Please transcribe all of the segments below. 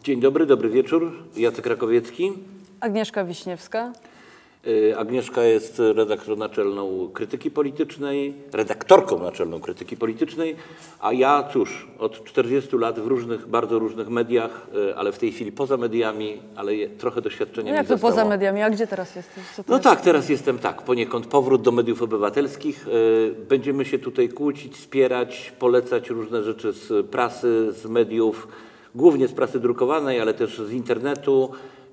Dzień dobry, dobry wieczór. Jacek Rakowiecki. Agnieszka Wiśniewska. Agnieszka jest redaktorką naczelną Krytyki Politycznej, redaktorką naczelną Krytyki Politycznej, a ja cóż, od 40 lat w różnych, bardzo różnych mediach, ale w tej chwili poza mediami, ale trochę doświadczenia mi Jak to zostało. poza mediami? A gdzie teraz jesteś? No tak, teraz jestem poniekąd powrót do mediów obywatelskich. Będziemy się tutaj kłócić, wspierać, polecać różne rzeczy z prasy, z mediów, głównie z prasy drukowanej, ale też z internetu.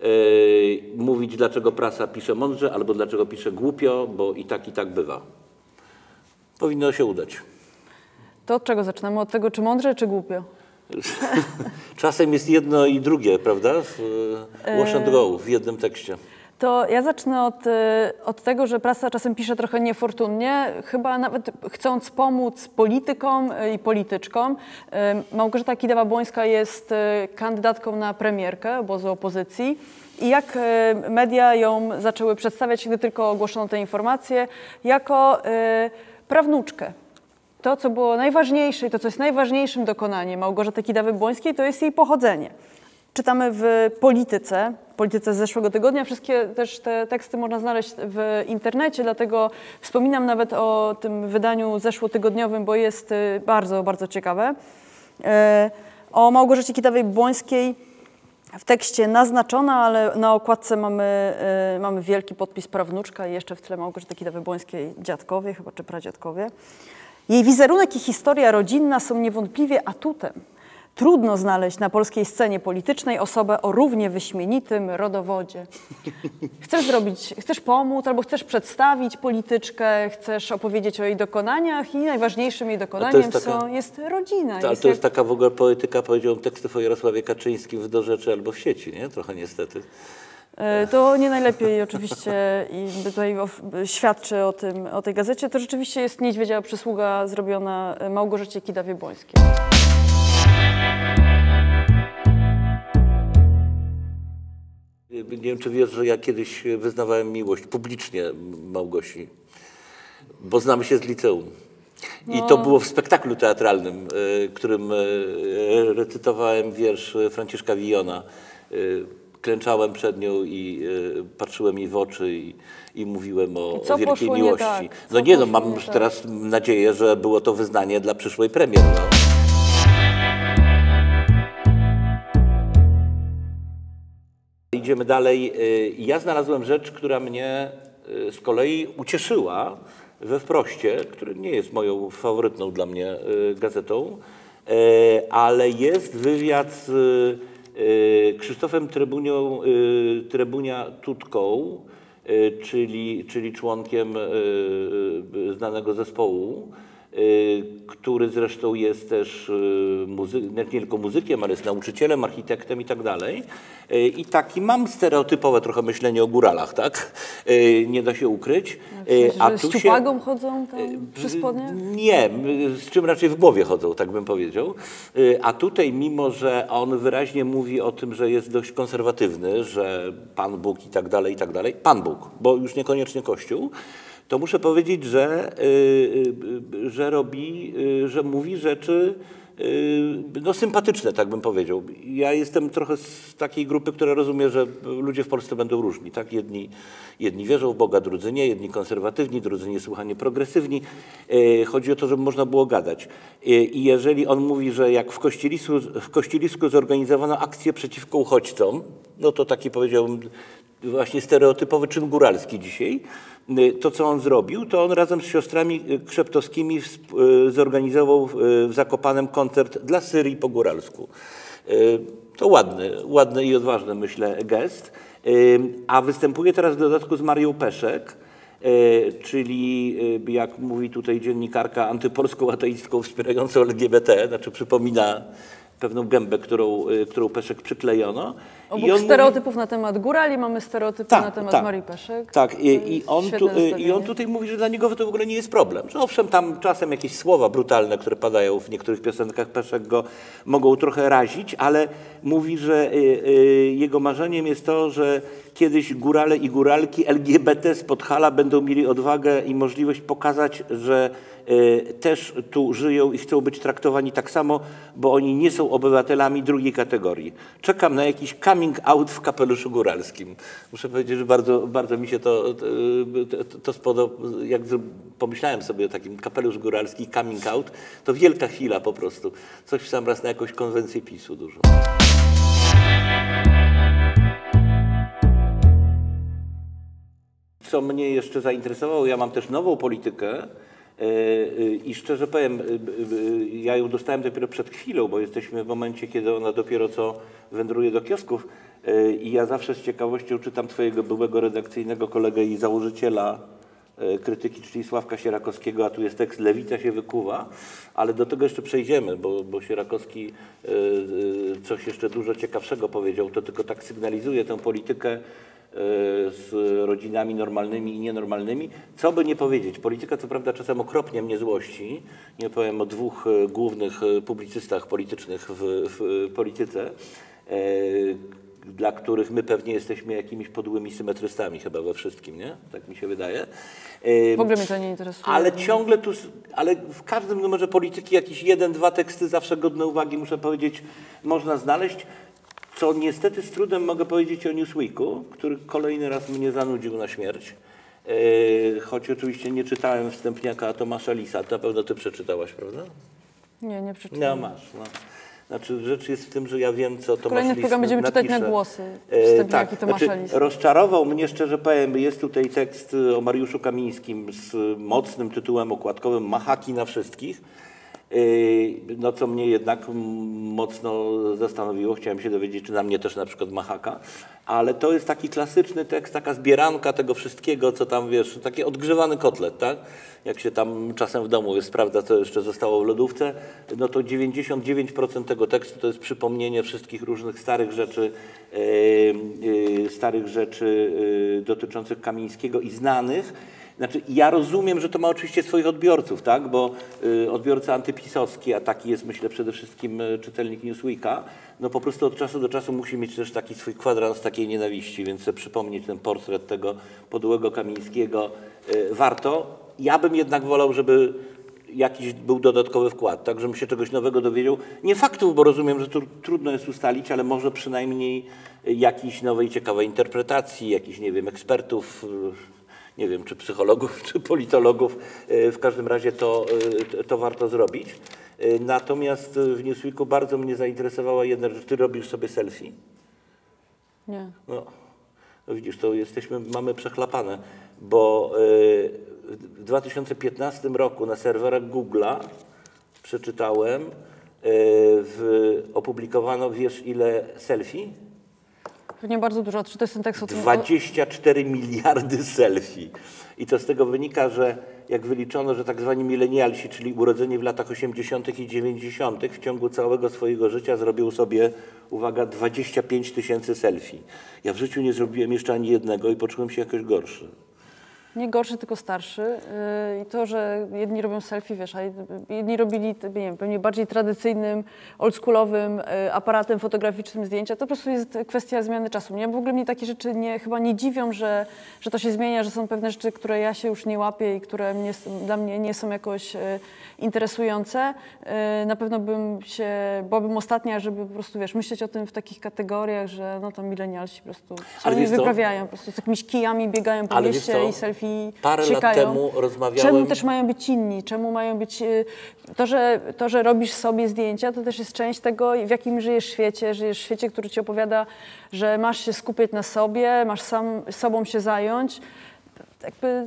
Mówić, dlaczego prasa pisze mądrze, albo dlaczego pisze głupio, bo i tak bywa. Powinno się udać. To od czego zaczynamy? Od tego, czy mądrze, czy głupio? Czasem jest jedno i drugie, prawda? Wash and go w jednym tekście. To ja zacznę od tego, że prasa czasem pisze trochę niefortunnie, chyba nawet chcąc pomóc politykom i polityczkom. Małgorzata Kidawa-Błońska jest kandydatką na premierkę obozu opozycji i jak media ją zaczęły przedstawiać, gdy tylko ogłoszono tę informację, jako prawnuczkę. To, co było najważniejsze i to, co jest najważniejszym dokonaniem Małgorzaty Kidawy-Błońskiej, to jest jej pochodzenie. Czytamy w Polityce z zeszłego tygodnia. Wszystkie też te teksty można znaleźć w internecie, dlatego wspominam nawet o tym wydaniu zeszłotygodniowym, bo jest bardzo, bardzo ciekawe. O Małgorzacie Kidawej-Błońskiej w tekście naznaczona, ale na okładce mamy wielki podpis prawnuczka i jeszcze w tle Małgorzaty Kidawy-Błońskiej dziadkowie, chyba czy pradziadkowie. Jej wizerunek i historia rodzinna są niewątpliwie atutem. Trudno znaleźć na polskiej scenie politycznej osobę o równie wyśmienitym rodowodzie. Chcesz pomóc albo chcesz przedstawić polityczkę, chcesz opowiedzieć o jej dokonaniach i najważniejszym jej dokonaniem jest rodzina. To jest taka w ogóle poetyka, powiedziałbym, tekstów o Jarosławie Kaczyńskim w Do Rzeczy albo w sieci, nie? Trochę niestety. To nie najlepiej oczywiście i tutaj świadczy o tej gazecie. To rzeczywiście jest niedźwiedzia przysługa zrobiona Małgorzacie Kidawie-Błońskiej. Nie wiem, czy wiesz, że ja kiedyś wyznawałem miłość publicznie Małgosi, bo znamy się z liceum. I to było w spektaklu teatralnym, którym recytowałem wiersz Franciszka Villona. Klęczałem przed nią i patrzyłem jej w oczy i mówiłem o wielkiej miłości. Mam teraz nadzieję, że było to wyznanie dla przyszłej premier. No. Idziemy dalej. Ja znalazłem rzecz, która mnie z kolei ucieszyła we Wproście, który nie jest moją faworytną dla mnie gazetą, ale jest wywiad z Krzysztofem Trybunia-Tutką, czyli członkiem znanego zespołu, który zresztą jest też nie tylko muzykiem, ale jest nauczycielem, architektem i tak dalej. I taki mam stereotypowe trochę myślenie o góralach, tak? Nie da się ukryć. A z ciupagą chodzą tam przy spodniach? Nie, z czym raczej w głowie chodzą, tak bym powiedział. A tutaj, mimo że on wyraźnie mówi o tym, że jest dość konserwatywny, że Pan Bóg i tak dalej, Pan Bóg, bo już niekoniecznie Kościół, to muszę powiedzieć, że mówi rzeczy sympatyczne, tak bym powiedział. Ja jestem trochę z takiej grupy, która rozumie, że ludzie w Polsce będą różni. Tak? Jedni wierzą w Boga, drudzy nie, jedni konserwatywni, drudzy niesłychanie progresywni. Chodzi o to, żeby można było gadać. I jeżeli on mówi, że jak w Kościelisku zorganizowano akcję przeciwko uchodźcom, no to taki, powiedziałbym, właśnie stereotypowy czyn góralski dzisiaj. To, co on zrobił, to on razem z siostrami Krzeptowskimi zorganizował w Zakopanem koncert dla Syrii po góralsku. To ładny i odważny, myślę, gest. A występuje teraz w dodatku z Marią Peszek, czyli, jak mówi tutaj dziennikarka, antypolską ateistką wspierającą LGBT, znaczy przypomina pewną gębę, którą Peszek przyklejono. Obok stereotypów na temat górali mamy stereotypy na temat Marii Peszek. Tak, i on tutaj mówi, że dla niego to w ogóle nie jest problem. Że owszem, tam czasem jakieś słowa brutalne, które padają w niektórych piosenkach Peszek go mogą trochę razić, ale mówi, że jego marzeniem jest to, że kiedyś górale i góralki LGBT z Podhala będą mieli odwagę i możliwość pokazać, że też tu żyją i chcą być traktowani tak samo, bo oni nie są obywatelami drugiej kategorii. Czekam na jakiś coming out w kapeluszu góralskim. Muszę powiedzieć, że bardzo mi się to spodoba. Jak pomyślałem sobie o takim kapelusz góralski, coming out, to wielka chwila po prostu. Coś w sam raz na jakąś konwencję PiS-u dużo. Co mnie jeszcze zainteresowało, ja mam też nową politykę i szczerze powiem, ja ją dostałem dopiero przed chwilą, bo jesteśmy w momencie, kiedy ona dopiero co wędruje do kiosków i ja zawsze z ciekawością czytam twojego byłego redakcyjnego kolegę i założyciela krytyki, czyli Sławka Sierakowskiego, a tu jest tekst Lewica się wykuwa, ale do tego jeszcze przejdziemy, bo Sierakowski coś jeszcze dużo ciekawszego powiedział, to tylko tak sygnalizuje tę politykę z rodzinami normalnymi i nienormalnymi. Co by nie powiedzieć, polityka co prawda czasem okropnie mnie złości, nie powiem o dwóch głównych publicystach politycznych w polityce, dla których my pewnie jesteśmy jakimiś podłymi symetrystami chyba we wszystkim, nie? Tak mi się wydaje. W ogóle mnie to nie interesuje. Ale ciągle tu, ale w każdym numerze polityki jakiś jeden, dwa teksty zawsze godne uwagi, muszę powiedzieć, można znaleźć. Co niestety z trudem mogę powiedzieć o Newsweeku, który kolejny raz mnie zanudził na śmierć. Choć oczywiście nie czytałem wstępniaka Tomasza Lisa. To na pewno ty przeczytałaś, prawda? Nie przeczytałem. No masz, no. Znaczy rzecz jest w tym, że ja wiem, co Tomasz Kolejny Lis program będziemy czytać na głosy wstępniaki Tomasza Lisa. Rozczarował mnie, szczerze powiem, jest tutaj tekst o Mariuszu Kamińskim z mocnym tytułem okładkowym Mahaki na wszystkich. No co mnie jednak mocno zastanowiło, chciałem się dowiedzieć, czy na mnie też na przykład Mahaka, ale to jest taki klasyczny tekst, taka zbieranka tego wszystkiego, co tam, wiesz, taki odgrzewany kotlet, tak? Jak się tam czasem w domu sprawdza, co jeszcze zostało w lodówce, no to 99% tego tekstu to jest przypomnienie wszystkich różnych starych rzeczy dotyczących Kamińskiego i znanych. Znaczy, ja rozumiem, że to ma oczywiście swoich odbiorców, tak? Bo odbiorca antypisowski, a taki jest, myślę, przede wszystkim czytelnik Newsweeka, no po prostu od czasu do czasu musi mieć też taki swój kwadrans takiej nienawiści, więc chcę przypomnieć ten portret tego podłego Kamińskiego. Warto. Ja bym jednak wolał, żeby jakiś był dodatkowy wkład, tak, żebym się czegoś nowego dowiedział. Nie faktów, bo rozumiem, że tu trudno jest ustalić, ale może przynajmniej jakiejś nowej, ciekawej interpretacji, jakichś, nie wiem, ekspertów, nie wiem, czy psychologów, czy politologów. W każdym razie to warto zrobić. Natomiast w Newsweeku bardzo mnie zainteresowała jedna rzecz. Ty robisz sobie selfie? Nie. No widzisz, to mamy przechlapane, bo w 2015 roku na serwerach Google'a przeczytałem, opublikowano, wiesz ile selfie? Pewnie bardzo dużo. Czy to jest ten tekst o tym? 24 miliardy selfie. I to z tego wynika, że jak wyliczono, że tak zwani milenialsi, czyli urodzeni w latach 80. i 90. w ciągu całego swojego życia zrobił sobie, uwaga, 25 000 selfie. Ja w życiu nie zrobiłem jeszcze ani jednego i poczułem się jakoś gorszy. Nie gorszy, tylko starszy. I to, że jedni robią selfie, wiesz, a jedni robili, nie wiem, pewnie bardziej tradycyjnym, oldschoolowym aparatem fotograficznym zdjęcia, to po prostu jest kwestia zmiany czasu. W ogóle mnie takie rzeczy chyba nie dziwią, że to się zmienia, że są pewne rzeczy, które ja się już nie łapię i które dla mnie nie są jakoś interesujące. Na pewno byłabym ostatnia, żeby po prostu, wiesz, myśleć o tym w takich kategoriach, że no to milenialsi po prostu nie wyprawiają, po prostu z jakimiś kijami biegają po mieście i selfie parę lat temu rozmawiałem... Czemu też mają być inni? Czemu mają być... To, że robisz sobie zdjęcia, to też jest część tego, w jakim żyjesz świecie. Żyjesz w świecie, który ci opowiada, że masz się skupiać na sobie, masz sobą się zająć. Jakby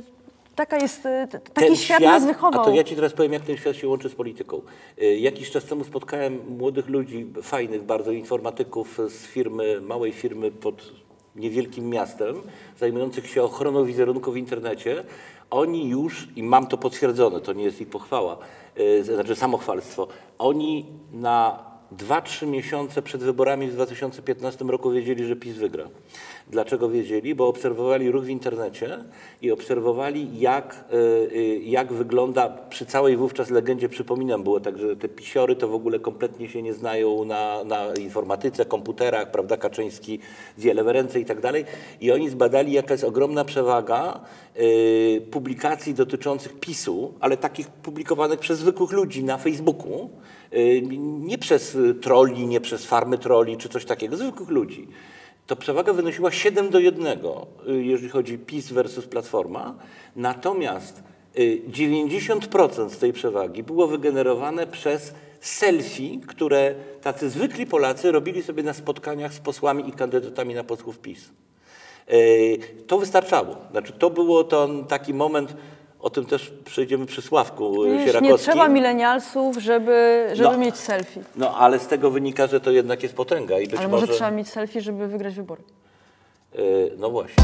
taki świat nas wychował. A to ja ci teraz powiem, jak ten świat się łączy z polityką. Jakiś czas temu spotkałem młodych ludzi, fajnych bardzo informatyków z małej firmy pod niewielkim miastem, zajmujących się ochroną wizerunku w internecie. Oni już, i mam to potwierdzone, to nie jest ich pochwała, znaczy samochwalstwo, oni na 2-3 miesiące przed wyborami w 2015 roku wiedzieli, że PiS wygra. Dlaczego wiedzieli? Bo obserwowali ruch w internecie i obserwowali, jak wygląda przy całej wówczas legendzie, przypominam, było tak, że te pisiory to w ogóle kompletnie się nie znają na informatyce, komputerach, prawda, Kaczyński zje lewe ręce i tak dalej. I oni zbadali, jaka jest ogromna przewaga publikacji dotyczących PiS-u, ale takich publikowanych przez zwykłych ludzi na Facebooku, nie przez trolli, nie przez farmy trolli czy coś takiego, zwykłych ludzi. To przewaga wynosiła 7:1, jeżeli chodzi PiS versus Platforma, natomiast 90% z tej przewagi było wygenerowane przez selfie, które tacy zwykli Polacy robili sobie na spotkaniach z posłami i kandydatami na posłów PiS. To wystarczało. Znaczy, to było taki moment, o tym też przejdziemy przy Sławku Sierakowskim. Nie trzeba milenialsów, żeby mieć selfie. No, ale z tego wynika, że to jednak jest potęga. I być ale może trzeba mieć selfie, żeby wygrać wybory. No właśnie.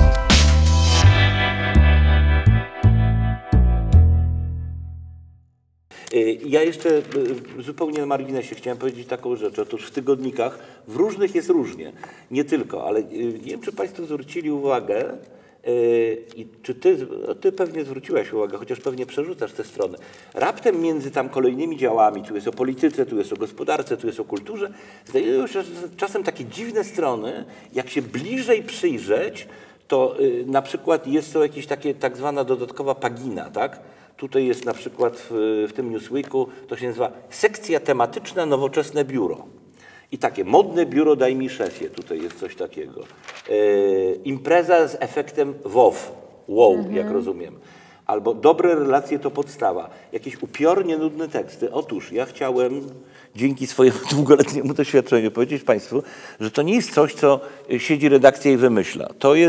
Ja jeszcze zupełnie na marginesie chciałem powiedzieć taką rzecz. Otóż w tygodnikach w różnych jest różnie. Nie tylko, ale nie wiem, czy Państwo zwrócili uwagę, i czy ty pewnie zwróciłaś uwagę, chociaż pewnie przerzucasz tę stronę. Raptem między tam kolejnymi działami, tu jest o polityce, tu jest o gospodarce, tu jest o kulturze, znajdują się czasem takie dziwne strony, jak się bliżej przyjrzeć, to na przykład jest to jakieś takie tak zwana dodatkowa pagina, tak? Tutaj jest na przykład w tym Newsweeku, to się nazywa sekcja tematyczna Nowoczesne Biuro. I takie modne biuro daj mi szefie, tutaj jest coś takiego. Impreza z efektem wow, jak rozumiem. Albo dobre relacje to podstawa. Jakieś upiornie nudne teksty. Otóż ja chciałem dzięki swojemu długoletniemu doświadczeniu powiedzieć Państwu, że to nie jest coś, co siedzi redakcja i wymyśla.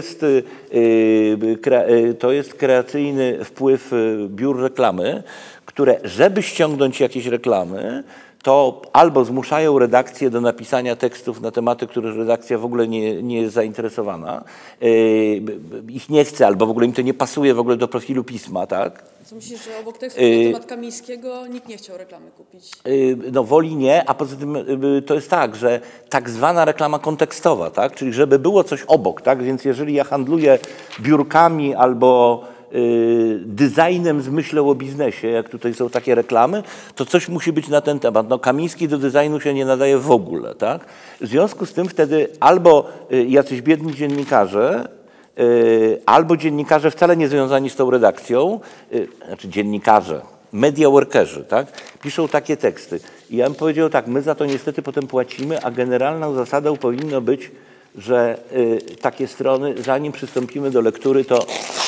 To jest kreacyjny wpływ biur reklamy, które, żeby ściągnąć jakieś reklamy, to albo zmuszają redakcję do napisania tekstów na tematy, których redakcja w ogóle nie jest zainteresowana, ich nie chce, albo w ogóle im to nie pasuje w ogóle do profilu pisma, tak? Co myślisz, że obok tekstów na temat Kamińskiego nikt nie chciał reklamy kupić? No woli nie, a poza tym to jest tak, że tak zwana reklama kontekstowa, tak? Czyli żeby było coś obok, tak? Więc jeżeli ja handluję biurkami albo designem z myślą o biznesie, jak tutaj są takie reklamy, to coś musi być na ten temat. No Kamiński do designu się nie nadaje w ogóle, tak? W związku z tym wtedy albo jacyś biedni dziennikarze, albo dziennikarze wcale nie związani z tą redakcją, znaczy dziennikarze, media workerzy, tak? Piszą takie teksty. I ja bym powiedział tak, my za to niestety potem płacimy, a generalną zasadą powinno być, że takie strony, zanim przystąpimy do lektury, to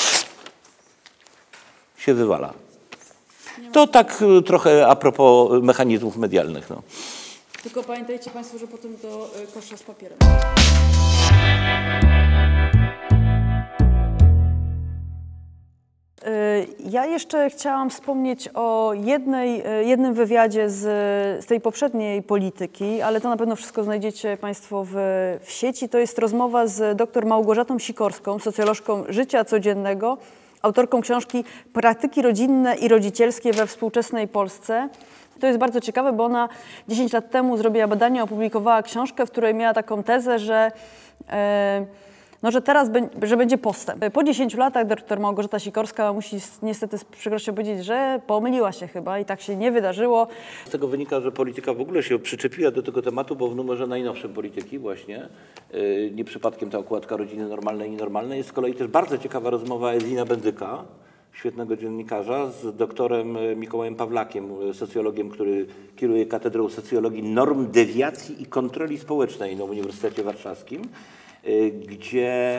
się wywala. To tak trochę a propos mechanizmów medialnych. No. Tylko pamiętajcie Państwo, że potem do kosza z papierem. Ja jeszcze chciałam wspomnieć o jednym wywiadzie z tej poprzedniej polityki, ale to na pewno wszystko znajdziecie Państwo w sieci. To jest rozmowa z dr Małgorzatą Sikorską, socjolożką życia codziennego, autorką książki Praktyki rodzinne i rodzicielskie we współczesnej Polsce. To jest bardzo ciekawe, bo ona 10 lat temu zrobiła badanie, opublikowała książkę, w której miała taką tezę, że teraz że będzie postęp. Po 10 latach dr Małgorzata Sikorska musi niestety z przykrością powiedzieć, że pomyliła się chyba i tak się nie wydarzyło. Z tego wynika, że polityka w ogóle się przyczepiła do tego tematu, bo w numerze najnowszym Polityki właśnie, nie przypadkiem ta okładka Rodziny normalnej i nienormalnej, jest z kolei też bardzo ciekawa rozmowa Edwina Bendyka, świetnego dziennikarza, z doktorem Mikołajem Pawlakiem, socjologiem, który kieruje Katedrą Socjologii Norm, Dewiacji i Kontroli Społecznej na Uniwersytecie Warszawskim, gdzie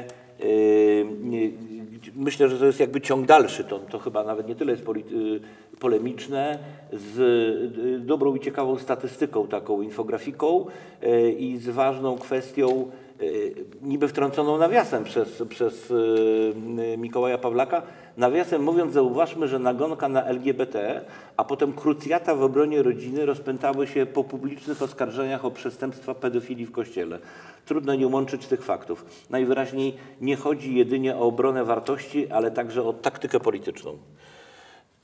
myślę, że to jest jakby ciąg dalszy, to chyba nawet nie tyle jest polemiczne, z dobrą i ciekawą statystyką, taką infografiką i z ważną kwestią, niby wtrąconą nawiasem przez Mikołaja Pawlaka. Nawiasem mówiąc, zauważmy, że nagonka na LGBT, a potem krucjata w obronie rodziny rozpętały się po publicznych oskarżeniach o przestępstwa pedofilii w Kościele. Trudno nie łączyć tych faktów. Najwyraźniej nie chodzi jedynie o obronę wartości, ale także o taktykę polityczną.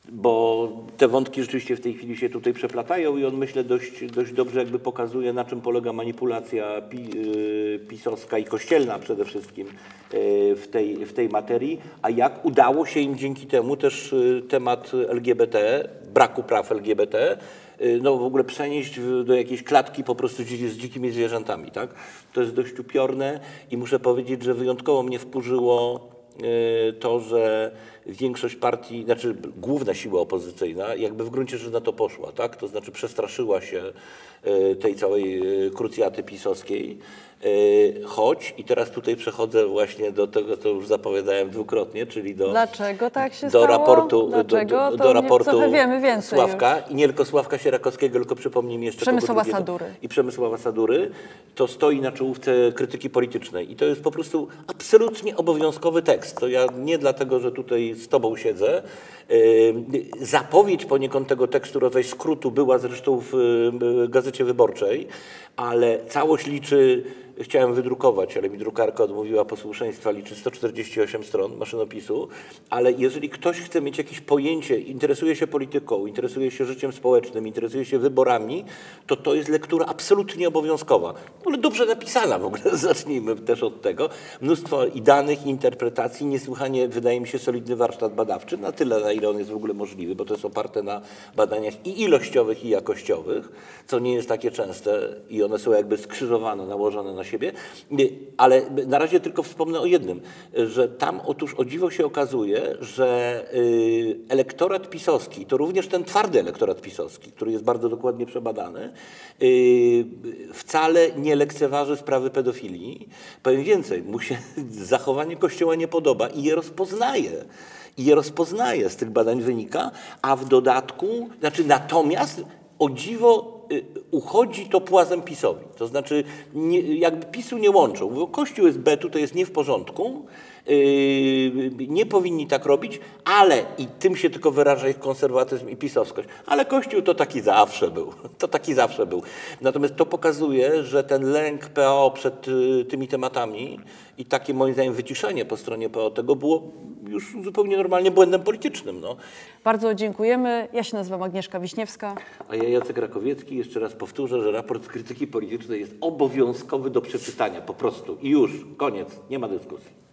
bo te wątki rzeczywiście w tej chwili się tutaj przeplatają i on, myślę, dość dobrze jakby pokazuje, na czym polega manipulacja pisowska i kościelna przede wszystkim w tej materii, a jak udało się im dzięki temu też temat LGBT, braku praw LGBT, no w ogóle przenieść do jakiejś klatki po prostu z dzikimi zwierzętami, tak? To jest dość upiorne i muszę powiedzieć, że wyjątkowo mnie wkurzyło to, że większość partii, znaczy główna siła opozycyjna jakby w gruncie rzeczy na to poszła, tak? To znaczy przestraszyła się tej całej krucjaty pisowskiej, choć i teraz tutaj przechodzę właśnie do tego, co już zapowiadałem dwukrotnie, czyli do... Dlaczego tak się do stało? raportu, Dlaczego? do raportu trochę wiemy więcej Sławka już. i nie tylko Sławka Sierakowskiego, tylko przypomnij mi jeszcze Przemysława kogo drugiego. Sadury. I Przemysława Sadury, to stoi na czołówce krytyki politycznej i to jest po prostu absolutnie obowiązkowy tekst. To ja nie dlatego, że tutaj z tobą siedzę. Zapowiedź poniekąd tego tekstu, rodzaj skrótu, była zresztą w Gazecie Wyborczej, ale całość liczy, chciałem wydrukować, ale mi drukarka odmówiła posłuszeństwa, liczy 148 stron maszynopisu, ale jeżeli ktoś chce mieć jakieś pojęcie, interesuje się polityką, interesuje się życiem społecznym, interesuje się wyborami, to jest lektura absolutnie obowiązkowa. Ale dobrze napisana w ogóle, zacznijmy też od tego. Mnóstwo i danych, i interpretacji, niesłychanie, wydaje mi się, solidny warsztat badawczy, na tyle, na ile on jest w ogóle możliwy, bo to jest oparte na badaniach i ilościowych, i jakościowych, co nie jest takie częste i one są jakby skrzyżowane, nałożone na siebie, ale na razie tylko wspomnę o jednym, że tam otóż o dziwo się okazuje, że elektorat pisowski, to również ten twardy elektorat pisowski, który jest bardzo dokładnie przebadany, wcale nie lekceważy sprawy pedofilii. Powiem więcej, mu się zachowanie Kościoła nie podoba i je rozpoznaje. I je rozpoznaje, z tych badań wynika, a w dodatku, znaczy natomiast o dziwo uchodzi to płazem PiS-owi. To znaczy jakby PiS-u nie łączą. Mówią, Kościół jest B, to jest nie w porządku, nie powinni tak robić, ale i tym się tylko wyraża ich konserwatyzm i pisowskość. Ale Kościół to taki zawsze był. To taki zawsze był. Natomiast to pokazuje, że ten lęk PO przed tymi tematami i takie moim zdaniem wyciszenie po stronie PO tego było już zupełnie normalnie błędem politycznym. No. Bardzo dziękujemy. Ja się nazywam Agnieszka Wiśniewska. A ja Jacek Rakowiecki. Jeszcze raz powtórzę, że raport krytyki politycznej jest obowiązkowy do przeczytania po prostu. I już, koniec, nie ma dyskusji.